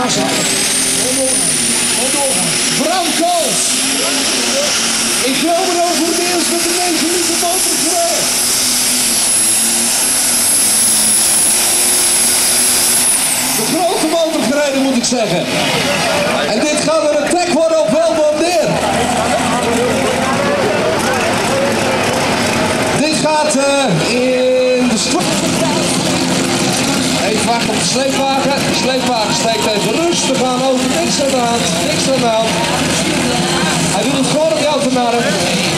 Massa. Bram Kools. Ik geloof er over het eerst met de 9 liter motorgereden. De grote motorgereden moet ik zeggen. En dit gaat een attack worden op Welboom neer. Dit gaat in de straat. Even wachten op de sleepwagen. De sleepwagen steekt even rustig aan over. Niks aan de hand. Niks aan de hand. Hij doet het gewoon op de auto naar hem.